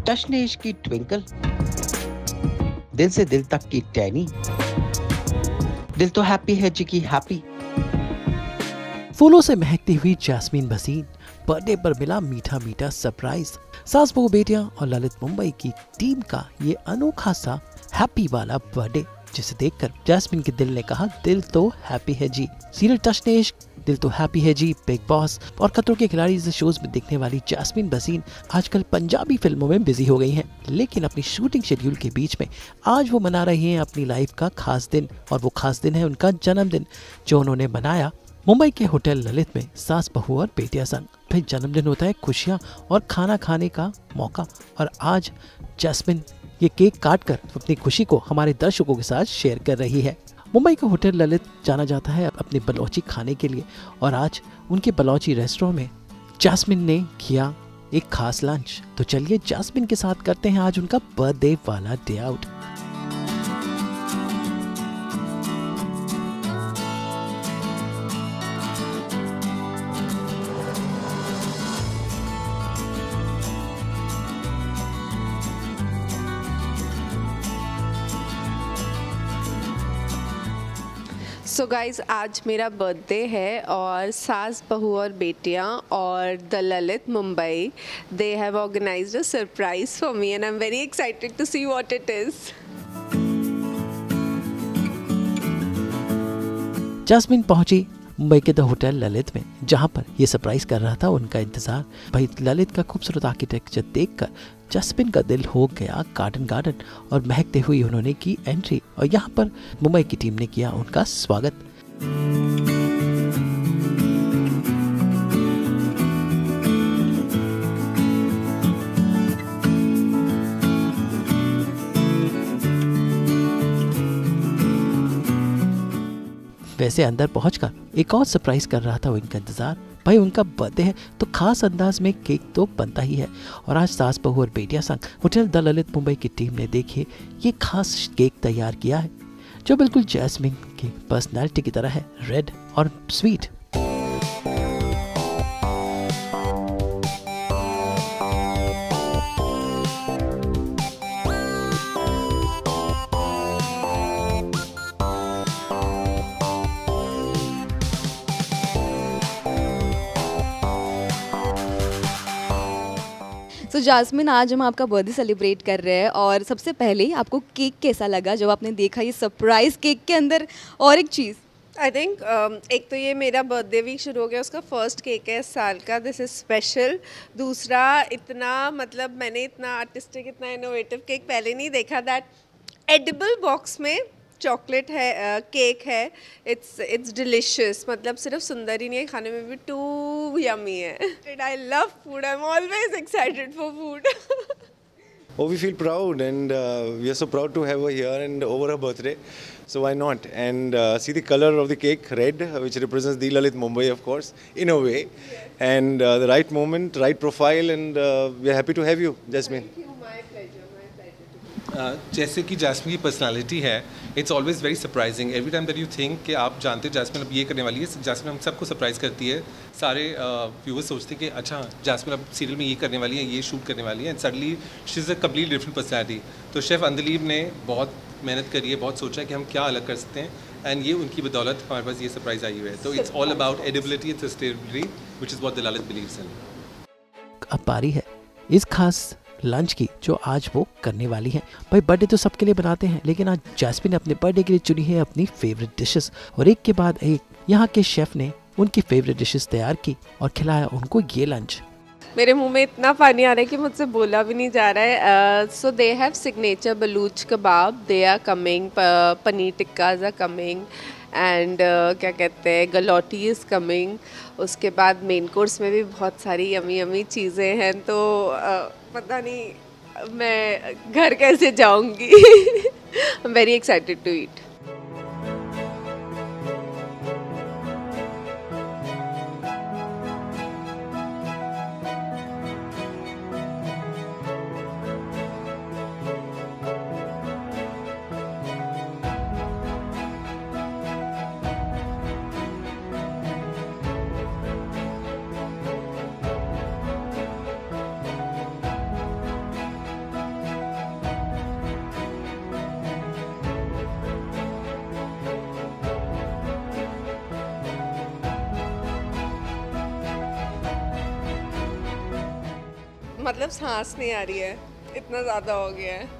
टशनेश की ट्विंकल, दिल से दिल तक की टैनी, दिल तो हैप्पी है जी की हैप्पी। फूलों से महकती हुई जैस्मीन भसीन, बर्थडे पर मिला मीठा मीठा सरप्राइज। सास बहू बेटियां और ललित मुंबई की टीम का ये अनोखा सा हैप्पी वाला बर्थडे, जिसे देखकर जैस्मीन के दिल ने कहा दिल तो हैप्पी है जी। सीरियल टशनेश, दिल तो हैप्पी है जी, बिग बॉस और खतरों के खिलाड़ी जैसे शोज में दिखने वाली जैस्मीन भसीन आजकल पंजाबी फिल्मों में बिजी हो गई हैं, लेकिन अपनी शूटिंग शेड्यूल के बीच में आज वो मना रही हैं अपनी लाइफ का खास दिन, और वो खास दिन है उनका जन्मदिन, जो उन्होंने मनाया मुंबई के होटल ललित में सास बहू और बेटियां संग। भाई जन्मदिन होता है खुशियां और खाना खाने का मौका, और आज जैस्मिन ये केक काट कर अपनी खुशी को हमारे दर्शकों के साथ शेयर कर रही है। मुंबई का होटल ललित जाना जाता है अपने बलौची खाने के लिए, और आज उनके बलौची रेस्टोरेंट में जैस्मिन ने किया एक खास लंच। तो चलिए जैस्मिन के साथ करते हैं आज उनका बर्थडे वाला डे आउट। सो गाइज आज मेरा बर्थडे है और सास बहू और बेटियां और the Lalit Mumbai they have organized a surprise for me and I am very excited to see what it is. Jasmine पहुंची मुंबई के द होटल ललित में, जहां पर ये सरप्राइज कर रहा था उनका इंतजार। भाई ललित का खूबसूरत आर्किटेक्चर देखकर जैस्मिन का दिल हो गया गार्डन गार्डन, और महकते हुए उन्होंने की एंट्री, और यहाँ पर मुंबई की टीम ने किया उनका स्वागत। वैसे अंदर पहुंचकर एक और सरप्राइज कर रहा था वो इनका इंतजार। भाई उनका बर्थडे है तो खास अंदाज में केक तो बनता ही है, और आज सास बहू और बेटियां संग होटल द ललित मुंबई की टीम ने देखिए ये खास केक तैयार किया है, जो बिल्कुल जैस्मिन की पर्सनालिटी की तरह है, रेड और स्वीट। तो जैस्मिन आज हम आपका बर्थडे सेलिब्रेट कर रहे हैं, और सबसे पहले आपको केक कैसा लगा जब आपने देखा ये सरप्राइज केक के अंदर? और एक चीज़ आई थिंक एक तो ये मेरा बर्थडे वीक शुरू हो गया, उसका फर्स्ट केक है इस साल का, दिस इज़ स्पेशल। दूसरा इतना मतलब मैंने इतना आर्टिस्टिक इतना इनोवेटिव केक पहले नहीं देखा, दैट एडिबल बॉक्स में चॉकलेट है, केक है, इट्स डिलिशियस। मतलब सिर्फ सुंदर ही नहीं है, खाने में भी टू यमी है। I love food, I am always excited for food. Oh, we feel proud, and we are so proud to have her here and over her birthday. So why not? And see the color of the cake, red, which represents the Lalit Mumbai, of course, in a way. Yes. And the right moment, right profile, and we are happy to have you, Jasmine. Thank you, my pleasure, my pleasure. जैसे कि jasmine की personality है, it's always very surprising. Every time that you think कि आप जानते हो jasmine अब ये करने वाली है, जैस्मिन हम सबको सरप्राइज करती है। सारे व्यूअर्स सोचते हैं कि अच्छा जैस्मिन अब सीरियल में ये करने वाली है, ये शूट करने वाली है, and suddenly she is a complete different personality. तो शेफ़ अंदलीब ने बहुत मेहनत करी है, बहुत सोचा है कि हम क्या अलग कर सकते हैं, एंड ये उनकी बदौलत हमारे पास ये सरप्राइज आई हुई है। तो it's all about edibility and sustainability, which is what the Lalit believes in. अब बारी है इस खास लंच की जो आज वो करने वाली हैं। भाई बर्थडे तो सबके लिए बनाते हैं, लेकिन आज जैस्मिन ने अपने बर्थडे के लिए चुनी है अपनी फेवरेट डिशेस, और एक के बाद एक यहाँ के शेफ ने उनकी फेवरेट डिशेस तैयार की और खिलाया उनको ये लंच। मेरे मुंह में इतना पानी आ रहा है कि मुझसे बोला भी नहीं जा रहा है। So they have signature Baloch kebab, they are coming, paneer tikkas are coming, and क्या कहते हैं गलौटी इज़ कमिंग। उसके बाद मेन कोर्स में भी बहुत सारी यमी यमी चीज़ें हैं, तो पता नहीं मैं घर कैसे जाऊंगी। I am very excited to eat. मतलब सांस नहीं आ रही है, इतना ज़्यादा हो गया है।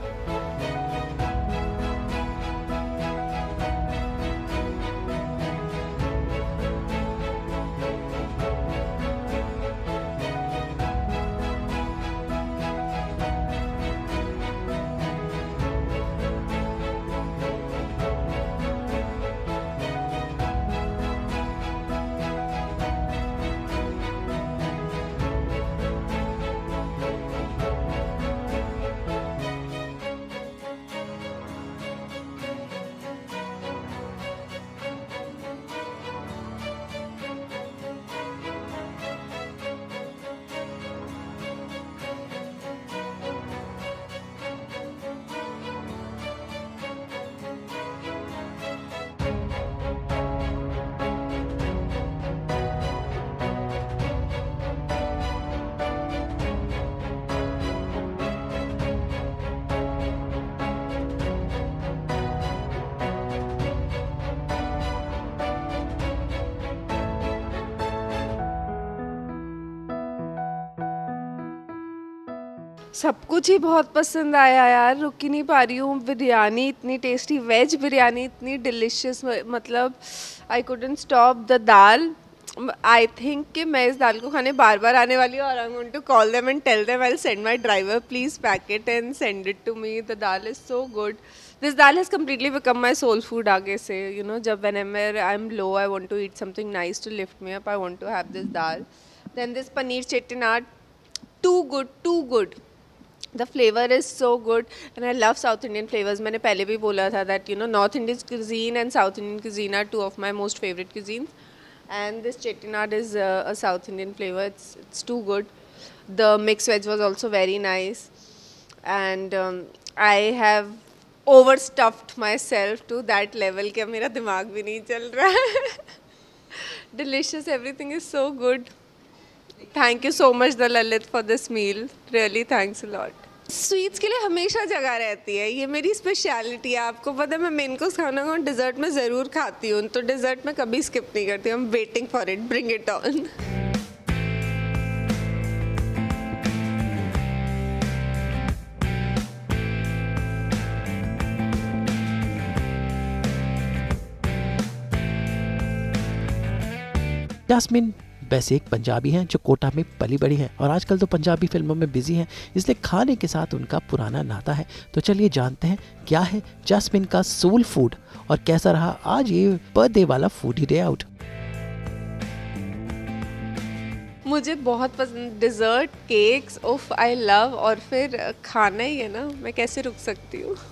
सब कुछ ही बहुत पसंद आया यार, रुक ही नहीं पा रही हूँ। बिरयानी इतनी टेस्टी, वेज बिरयानी इतनी डिलिशियस, मतलब I couldn't stop. The dal, I think कि मैं इस दाल को खाने बार बार आने वाली हूँ और I want to call them and tell them I will send my driver please pack it and send it to me. The dal is so good. This dal has completely become my soul food आगे से, you know, जब whenever I am low I want to eat something nice to lift me up, I want to have this dal. Then this paneer Chettinad, too good. The flavor is so good and I love South Indian flavors. मैंने पहले भी बोला था that you know North Indian cuisine and South Indian cuisine are two of my most favorite cuisines, and this chettinad is a South Indian flavor. It's too good. The mixed veg was also very nice, and I have overstuffed myself to that level कि अब मेरा दिमाग भी नहीं चल रहा है। Delicious, everything is so good. Thank you so much, the Lalit, for this meal. Really, thanks a lot. Sweets के लिए हमेशा जगह रहती है, ये मेरी स्पेशलिटी है। आपको पता है मैं मेन कोर्स खाना खाऊँ, डिज़र्ट में ज़रूर खाती हूँ, तो डिज़र्ट में कभी स्किप नहीं करती। I am waiting for it, bring it on. Jasmine वैसे एक पंजाबी हैं जो कोटा में पली बड़ी हैं और आजकल तो पंजाबी फिल्मों में बिजी हैं, इसलिए खाने के साथ उनका पुराना नाता है। तो चलिए जानते हैं क्या है जास्मिन का सोल फूड और कैसा रहा आज ये बर्थडे वाला फूडी डे आउट। मुझे बहुत पसंद डिज़र्ट, केक्स, उफ आई लव, और फिर खाना ही है ना, मैं कैसे रुक सकती हूँ।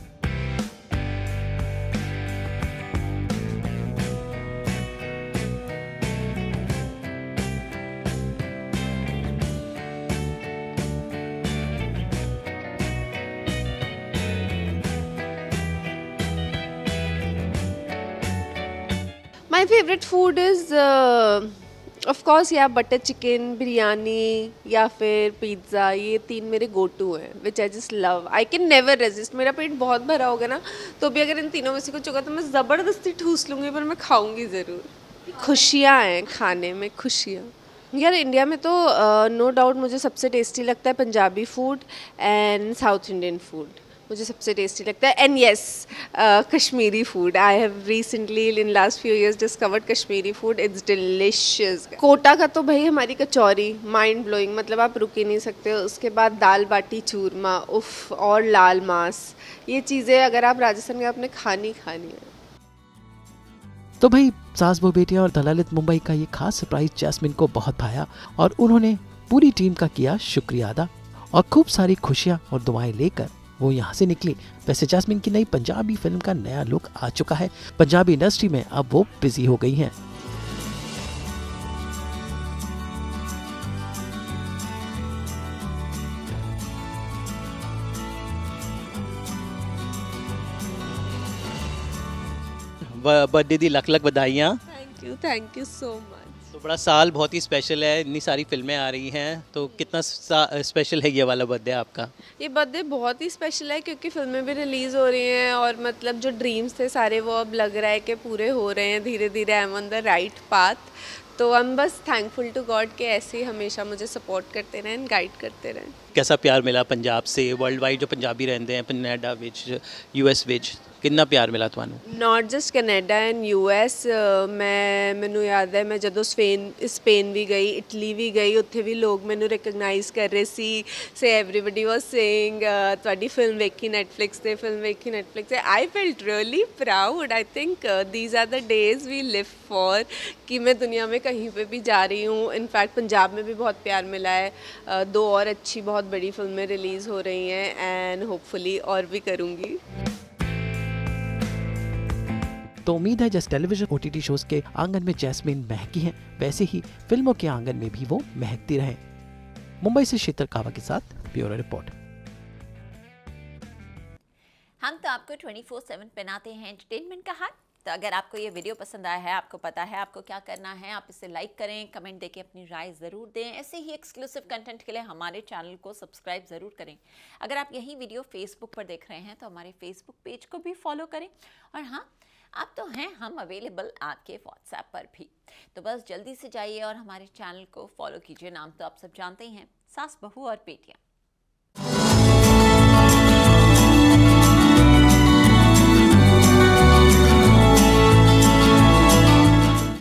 My favorite food is of course या बटर चिकन, बिरयानी या फिर पिज़्ज़ा, ये तीन मेरे गो टू हैं which I just love. I can never resist. मेरा पेट बहुत भरा होगा ना, तो भी अगर इन तीनों में से कुछ होगा तो मैं ज़बरदस्ती ठूस लूँगी, पर मैं खाऊंगी ज़रूर। खुशियाँ हैं खाने में, खुशियाँ। यार इंडिया में तो नो डाउट मुझे सबसे टेस्टी लगता है Punjabi food and South Indian food, मुझे सबसे टेस्टी लगता है। And yes Kashmiri food, I have recently in last few years discovered Kashmiri food, it's delicious. Kota का तो भाई हमारी कचौरी माइंड ब्लोइंग, मतलब आप रुक ही नहीं सकते। उसके बाद दाल बाटी चूरमा, उफ, और लाल मांस, ये चीज़ें अगर आप राजस्थान के आपने खानी है। तो भाई सास बहू बेटियां और द ललित मुंबई का ये खास सरप्राइज जैस्मिन को बहुत भाया और उन्होंने पूरी टीम का किया शुक्रिया अदा और खूब सारी खुशियां और दुआएं लेकर वो यहाँ से निकली। वैसे जैस्मिन की नई पंजाबी फिल्म का नया लुक आ चुका है, पंजाबी इंडस्ट्री में अब वो बिजी हो गई हैं। बर्थडे दी लख लख बधाइयां। Thank you so much. तो बड़ा साल बहुत ही स्पेशल है, इतनी सारी फिल्में आ रही हैं, तो कितना स्पेशल है ये वाला बर्थडे आपका? ये बर्थडे बहुत ही स्पेशल है क्योंकि फिल्में भी रिलीज़ हो रही हैं और मतलब जो ड्रीम्स थे सारे वो अब लग रहा है कि पूरे हो रहे हैं धीरे धीरे। I am on the right path. तो हम बस थैंकफुल टू गॉड के ऐसे ही हमेशा मुझे सपोर्ट करते रहें, गाइड करते रहें। कैसा प्यार मिला पंजाब से? वर्ल्ड वाइड जो पंजाबी रहते हैं कनाडा विच US विच कितना प्यार मिला ਤੁਹਾਨੂੰ? Not just Canada and US। ਮੈਨੂੰ ਯਾਦ ਹੈ ਮੈਂ ਜਦੋਂ ਸਪੇਨ ਵੀ ਗਈ, ਇਟਲੀ ਵੀ ਗਈ, ਉੱਥੇ ਵੀ ਲੋਕ ਮੈਨੂੰ ਰਿਕਗਨਾਈਜ਼ ਕਰ ਰਹੇ ਸੀ। ਸੇ ਐਵਰੀਬਡੀ ਵਾਸ ਸੇਇੰਗ ਤੁਹਾਡੀ ਫਿਲਮ ਵੇਖੀ ਨੈਟਫਲਿਕਸ ਤੇ, ਫਿਲਮ ਵੇਖੀ ਨੈਟਫਲਿਕਸ ਤੇ। I felt really proud. I think these are the days we live for कि मैं दुनिया में कहीं पे भी जा रही हूँ। इनफैक्ट पंजाब में भी बहुत प्यार मिला है। 2 और अच्छी बहुत बड़ी फिल्में रिलीज़ हो रही हैं एंड होपफुली और भी करूँगी। तो उम्मीद है जिस टेलीविजन OTT शोज के आंगन में जैस्मीन महकी हैं, वैसे ही फिल्मों के आंगन में भी वो महकती रहे। मुंबई से शीतल कावा के साथ ब्यूरो रिपोर्ट। हम तो आपको 24/7 पहनाते हैं एंटरटेनमेंट का हाथ। तो अगर आपको ये वीडियो पसंद आया है, आपको पता है आपको क्या करना है, आप इसे लाइक करें, कमेंट देके अपनी राय ज़रूर दें। ऐसे ही एक्सक्लूसिव कंटेंट के लिए हमारे चैनल को सब्सक्राइब ज़रूर करें। अगर आप यही वीडियो फेसबुक पर देख रहे हैं तो हमारे फेसबुक पेज को भी फॉलो करें। और हाँ, आप तो हैं हम अवेलेबल आपके व्हाट्सएप पर भी। तो बस जल्दी से जाइए और हमारे चैनल को फॉलो कीजिए। नाम तो आप सब जानते ही हैं, सास बहू और बेटियाँ।